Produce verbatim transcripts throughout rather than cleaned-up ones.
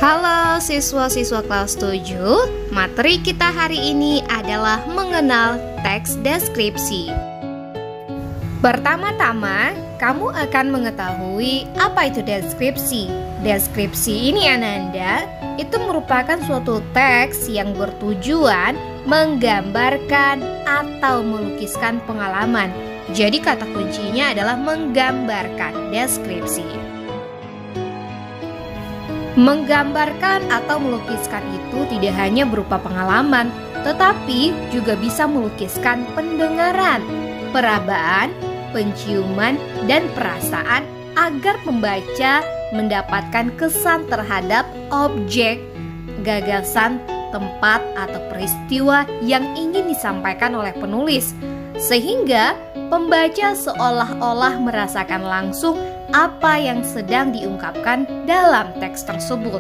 Halo siswa-siswa kelas tujuh, materi kita hari ini adalah mengenal teks deskripsi. Pertama-tama, kamu akan mengetahui apa itu deskripsi. Deskripsi ini Ananda, itu merupakan suatu teks yang bertujuan menggambarkan atau melukiskan pengalaman. Jadi kata kuncinya adalah menggambarkan, deskripsi. Menggambarkan atau melukiskan itu tidak hanya berupa pengalaman, tetapi juga bisa melukiskan pendengaran, perabaan, penciuman, dan perasaan agar pembaca mendapatkan kesan terhadap objek, gagasan, tempat, atau peristiwa yang ingin disampaikan oleh penulis, sehingga pembaca seolah-olah merasakan langsung apa yang sedang diungkapkan dalam teks tersebut.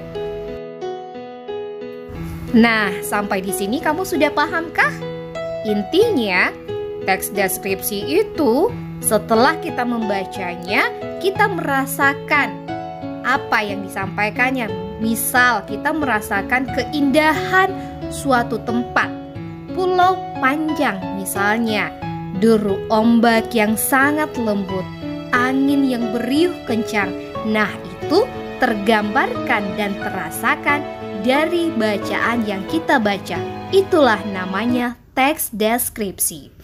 Nah, sampai di sini kamu sudah pahamkah? Intinya, teks deskripsi itu setelah kita membacanya, kita merasakan apa yang disampaikannya. Misal, kita merasakan keindahan suatu tempat, pulau panjang misalnya, deru ombak yang sangat lembut, angin yang beriuh kencang. Nah, itu tergambarkan dan terasakan dari bacaan yang kita baca. Itulah namanya teks deskripsi.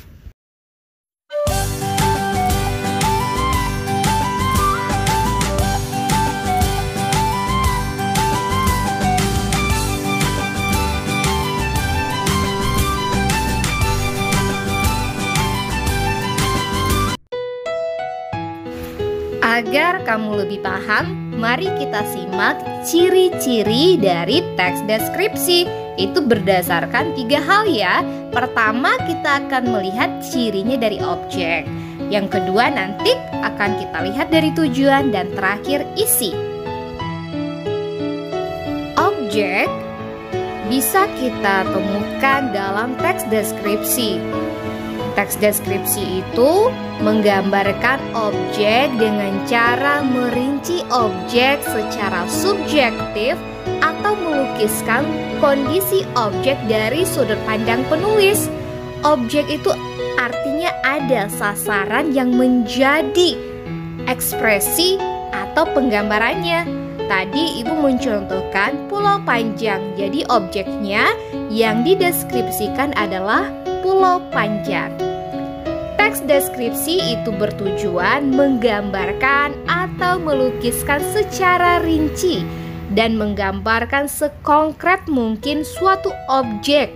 Agar kamu lebih paham, mari kita simak ciri-ciri dari teks deskripsi. Itu berdasarkan tiga hal ya. Pertama, kita akan melihat cirinya dari objek. Yang kedua, nanti akan kita lihat dari tujuan. Dan terakhir, isi. Objek bisa kita temukan dalam teks deskripsi. Teks deskripsi itu menggambarkan objek dengan cara merinci objek secara subjektif atau melukiskan kondisi objek dari sudut pandang penulis. Objek itu artinya ada sasaran yang menjadi ekspresi atau penggambarannya. Tadi Ibu mencontohkan pulau panjang, jadi objeknya yang dideskripsikan adalah pulau panjang. Teks deskripsi itu bertujuan menggambarkan atau melukiskan secara rinci dan menggambarkan sekonkret mungkin suatu objek.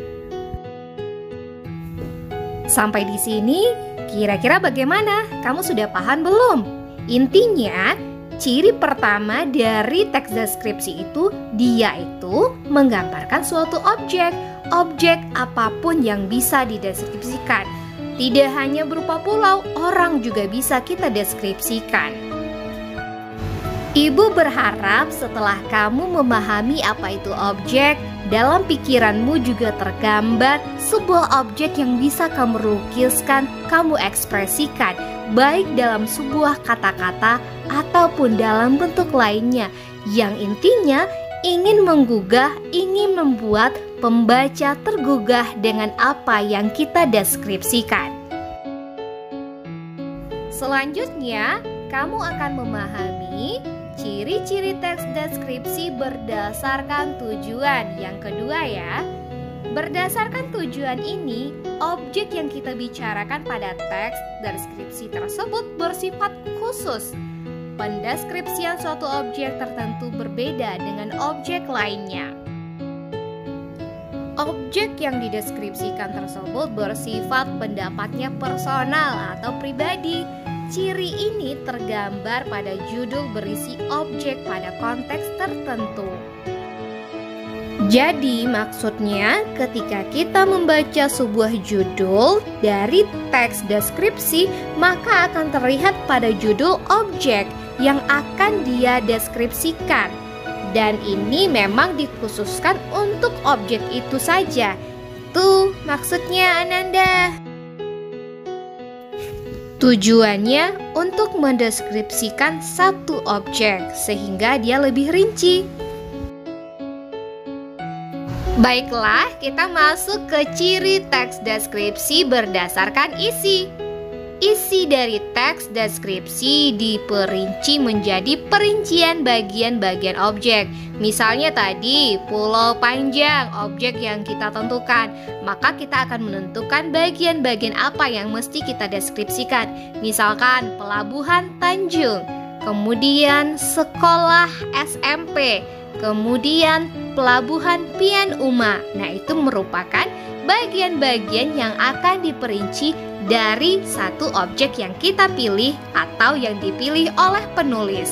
Sampai di sini, kira-kira bagaimana? Kamu sudah paham belum? Intinya, ciri pertama dari teks deskripsi itu, dia itu menggambarkan suatu objek. Objek apapun yang bisa dideskripsikan. Tidak hanya berupa pulau, orang juga bisa kita deskripsikan. Ibu berharap setelah kamu memahami apa itu objek, dalam pikiranmu juga tergambar sebuah objek yang bisa kamu lukiskan, kamu ekspresikan, baik dalam sebuah kata-kata ataupun dalam bentuk lainnya, yang intinya ingin menggugah, ingin membuat pembaca tergugah dengan apa yang kita deskripsikan. Selanjutnya, kamu akan memahami ciri-ciri teks deskripsi berdasarkan tujuan. Yang kedua ya, berdasarkan tujuan ini, objek yang kita bicarakan pada teks deskripsi tersebut bersifat khusus. Pendeskripsian suatu objek tertentu berbeda dengan objek lainnya. Objek yang dideskripsikan tersebut bersifat pendapatnya personal atau pribadi. Ciri ini tergambar pada judul berisi objek pada konteks tertentu. Jadi maksudnya ketika kita membaca sebuah judul dari teks deskripsi, maka akan terlihat pada judul objek yang akan dia deskripsikan. Dan ini memang dikhususkan untuk objek itu saja. Itu maksudnya Ananda. Tujuannya untuk mendeskripsikan satu objek sehingga dia lebih rinci. Baiklah, kita masuk ke ciri teks deskripsi berdasarkan isi. Isi dari teks deskripsi diperinci menjadi perincian bagian-bagian objek. Misalnya tadi, pulau panjang, objek yang kita tentukan. Maka kita akan menentukan bagian-bagian apa yang mesti kita deskripsikan. Misalkan, pelabuhan Tanjung, kemudian sekolah S M P, kemudian pelabuhan Pian Uma. Nah, itu merupakan bagian-bagian yang akan diperinci dari satu objek yang kita pilih atau yang dipilih oleh penulis.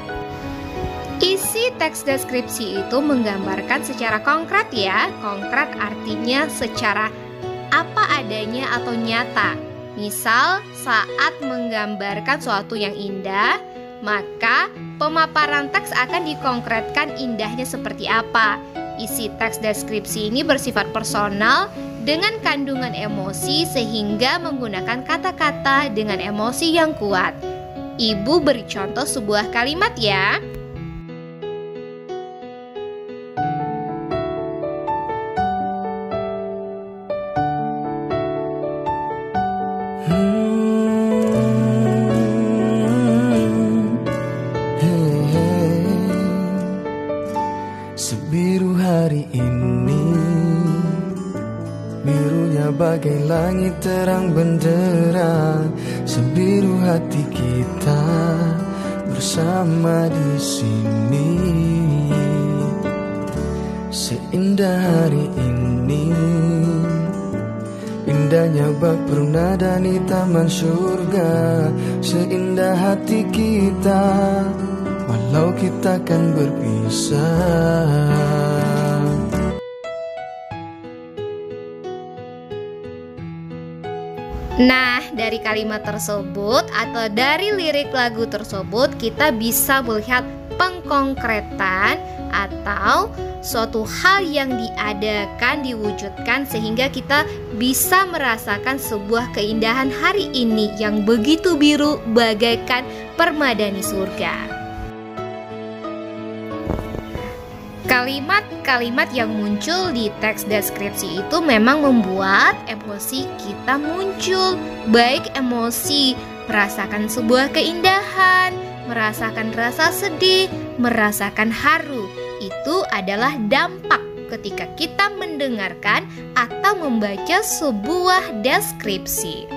Isi teks deskripsi itu menggambarkan secara konkret ya. Konkret artinya secara apa adanya atau nyata. Misal saat menggambarkan suatu yang indah, maka pemaparan teks akan dikonkretkan indahnya seperti apa. Isi teks deskripsi ini bersifat personal dengan kandungan emosi sehingga menggunakan kata-kata dengan emosi yang kuat. Ibu beri contoh sebuah kalimat ya. Sebiru hari ini, birunya bagai langit terang benderang. Sebiru hati kita bersama di sini. Seindah hari ini, indahnya bak perunada di taman surga. Seindah hati kita, walau kita kan berpisah. Nah, dari kalimat tersebut atau dari lirik lagu tersebut kita bisa melihat pengkonkretan atau suatu hal yang diadakan, diwujudkan sehingga kita bisa merasakan sebuah keindahan hari ini yang begitu biru bagaikan permadani surga. Kalimat-kalimat yang muncul di teks deskripsi itu memang membuat emosi kita muncul. Baik emosi merasakan sebuah keindahan, merasakan rasa sedih, merasakan haru. Itu adalah dampak ketika kita mendengarkan atau membaca sebuah deskripsi.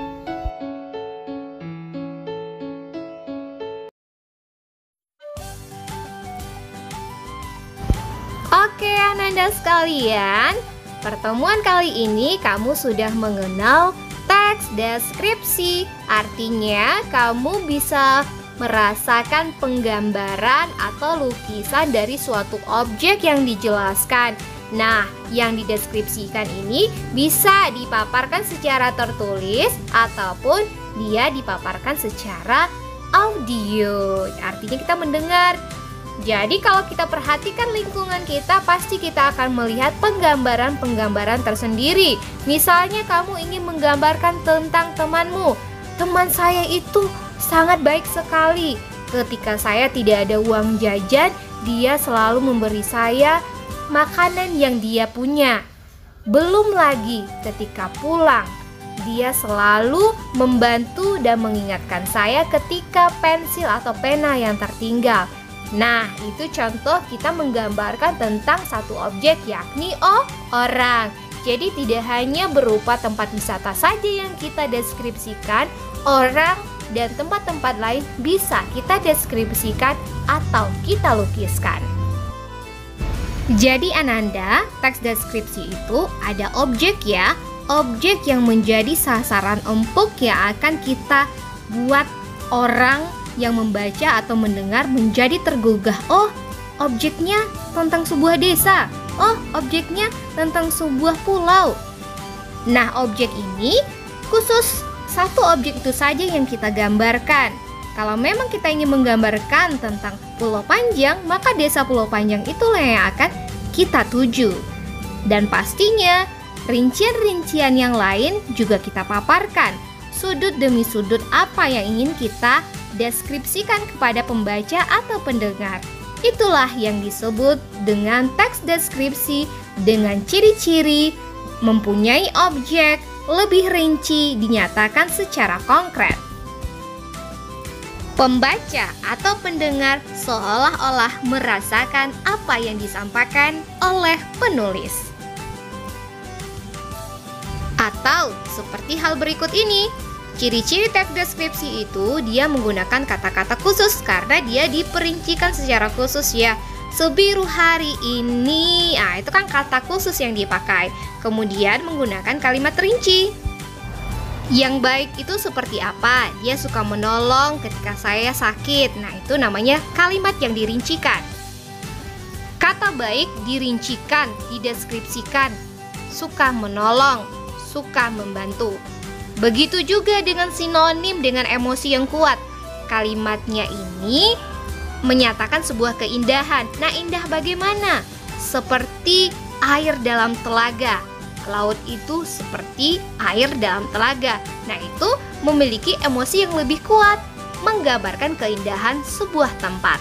Oke Ananda sekalian, pertemuan kali ini kamu sudah mengenal teks deskripsi. Artinya kamu bisa merasakan penggambaran atau lukisan dari suatu objek yang dijelaskan. Nah, yang dideskripsikan ini bisa dipaparkan secara tertulis ataupun dia dipaparkan secara audio. Artinya kita mendengar. Jadi kalau kita perhatikan lingkungan kita, pasti kita akan melihat penggambaran-penggambaran tersendiri. Misalnya kamu ingin menggambarkan tentang temanmu. Teman saya itu sangat baik sekali. Ketika saya tidak ada uang jajan, dia selalu memberi saya makanan yang dia punya. Belum lagi ketika pulang, dia selalu membantu dan mengingatkan saya ketika pensil atau pena yang tertinggal. Nah, itu contoh kita menggambarkan tentang satu objek, yakni oh, orang. Jadi tidak hanya berupa tempat wisata saja yang kita deskripsikan, orang dan tempat-tempat lain bisa kita deskripsikan atau kita lukiskan. Jadi Ananda, teks deskripsi itu ada objek ya, objek yang menjadi sasaran empuk yang akan kita buat orang yang membaca atau mendengar menjadi tergugah. Oh, objeknya tentang sebuah desa. Oh, objeknya tentang sebuah pulau. Nah, objek ini khusus satu objek itu saja yang kita gambarkan. Kalau memang kita ingin menggambarkan tentang Pulau Panjang, maka desa Pulau Panjang itulah yang akan kita tuju. Dan pastinya rincian-rincian yang lain juga kita paparkan. Sudut demi sudut apa yang ingin kita deskripsikan kepada pembaca atau pendengar. Itulah yang disebut dengan teks deskripsi dengan ciri-ciri mempunyai objek lebih rinci dinyatakan secara konkret. Pembaca atau pendengar seolah-olah merasakan apa yang disampaikan oleh penulis. Atau seperti hal berikut ini, ciri-ciri teks deskripsi itu dia menggunakan kata-kata khusus karena dia diperincikan secara khusus ya. Sebiru hari ini, ah itu kan kata khusus yang dipakai. Kemudian menggunakan kalimat rinci. Yang baik itu seperti apa? Dia suka menolong ketika saya sakit. Nah, itu namanya kalimat yang dirincikan. Kata baik dirincikan, dideskripsikan. Suka menolong, suka membantu. Begitu juga dengan sinonim dengan emosi yang kuat. Kalimatnya ini menyatakan sebuah keindahan. Nah, indah bagaimana? Seperti air dalam telaga. Laut itu seperti air dalam telaga. Nah, itu memiliki emosi yang lebih kuat, menggambarkan keindahan sebuah tempat.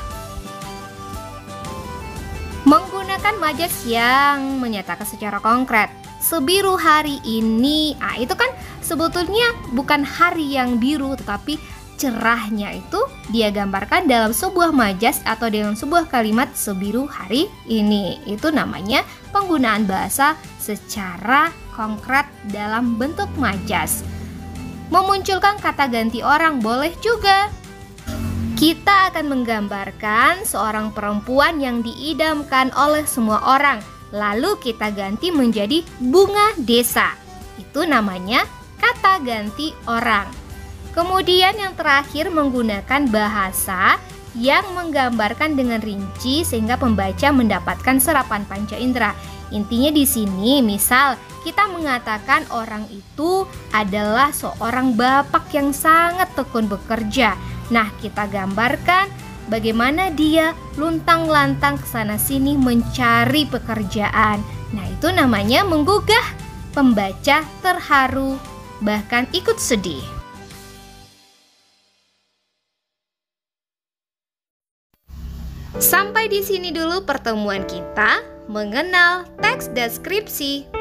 Menggunakan majas yang menyatakan secara konkret. Sebiru hari ini, ah itu kan sebetulnya bukan hari yang biru, tetapi cerahnya itu dia gambarkan dalam sebuah majas atau dalam sebuah kalimat sebiru hari ini. Itu namanya penggunaan bahasa secara konkret dalam bentuk majas. Memunculkan kata ganti orang boleh juga. Kita akan menggambarkan seorang perempuan yang diidamkan oleh semua orang, lalu kita ganti menjadi bunga desa. Itu namanya kata ganti orang. Kemudian yang terakhir menggunakan bahasa yang menggambarkan dengan rinci sehingga pembaca mendapatkan serapan panca indera. Intinya di sini misal kita mengatakan orang itu adalah seorang bapak yang sangat tekun bekerja. Nah, kita gambarkan bagaimana dia luntang-lantang kesana sini mencari pekerjaan. Nah, itu namanya menggugah pembaca terharu, bahkan ikut sedih. Sampai di sini dulu pertemuan kita mengenal teks deskripsi.